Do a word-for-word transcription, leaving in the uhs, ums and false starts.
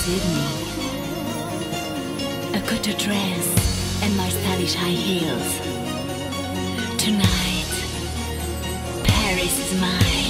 this evening. A couture dress and my stylish high heels. Tonight, Paris is mine.